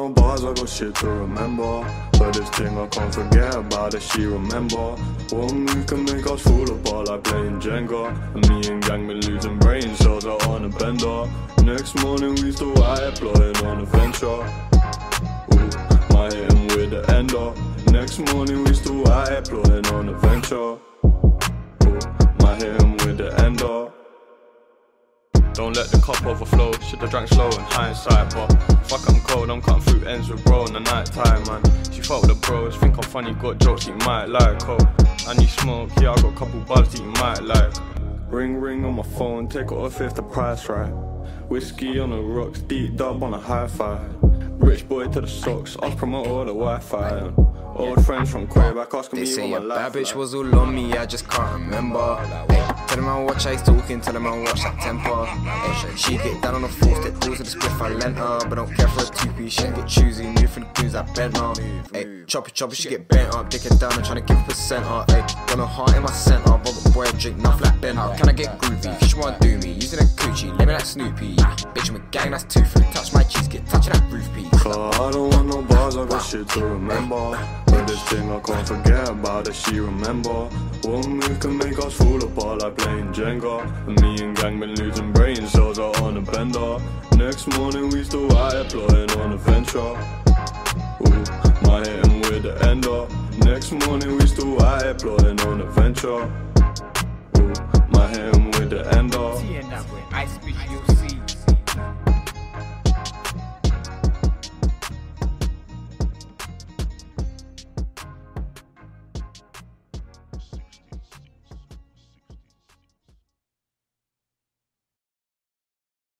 no bars, I got shit to remember. But this thing I can't forget about it, she remember. One move can make us fall apart like playing Jenga. And me and gang been losing brain cells out on a bender. Next morning we still out plotting on a venture. Ooh, might hit him with the ender. Next morning we still out plotting on a venture. Ooh, might hit him with the ender. Don't let the cup overflow, should've drank slow in hindsight. But fuck, I'm cold, I'm cutting fruit ends with bro in the night time, man. She fuck with the bros, think I'm funny, got jokes you might like. Oh, I need smoke, yeah, I got a couple buds that you might like. Ring ring on my phone, take it off if the price right. Whiskey on the rocks, deep dub on a hi-fi. Rich boy to the socks, us promote all the Wi-Fi. Old friends from Quebec asking me what my life. Bad bitch was all on me, I just can't remember. Tell them I watch, I talking, tell them I watch that temper. She get down on the floor, step balls with the spliff, I lent her. But don't care for a two-piece, she get choosy, new for the goons that bent her. Choppy, she get bent up, dick it down and tryna give a percent up. Got no heart in my centre, but boy I drink nothing like Ben. How can I get groovy? She wanna do me, using a coochie, living like Snoopy. Bitch, I'm a gang, that's too free, touch my cheese, get touching that roof piece. I don't want no bars, I got shit to remember. But this thing I can't forget about it, she remember. One move can make us fall apart like playing Jenga. And me and gang been losing brain cells out on a bender. Next morning we still out plotting on a venture. Ooh, might hit him with the ender. Next morning we still out plotting on a venture. Ooh, might hit him with the ender.